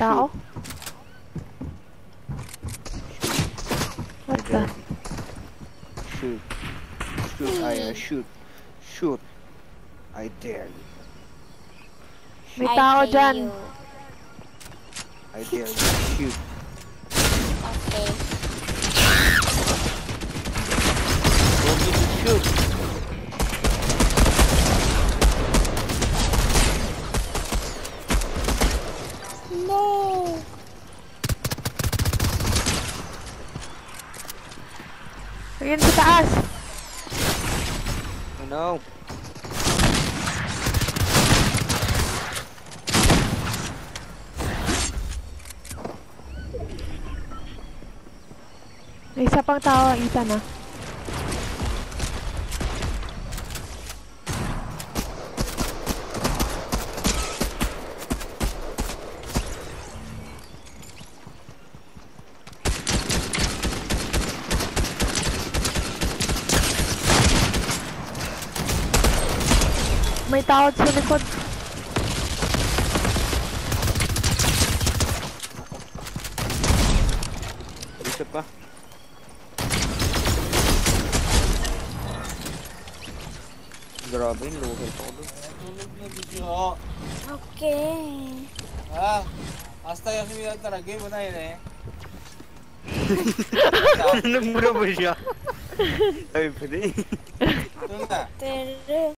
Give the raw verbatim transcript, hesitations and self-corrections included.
tao? What the? Shoot. Shoot, I uh, shoot. Shoot. I dare you. May tao dyan. I dare you. Shoot. Okay. Don't need to shoot. No. Ayun sa taas. Oh no. May isa pang tao, Ethan ah. May tao sa likod. Isa pa. Grabe, luhay pa ako doon. Tulog na video. Okay. Ah, hasta yung similar talaga. Game mo na yun eh. Nagmura ba siya? Ay, pwede. Tulog na. Pero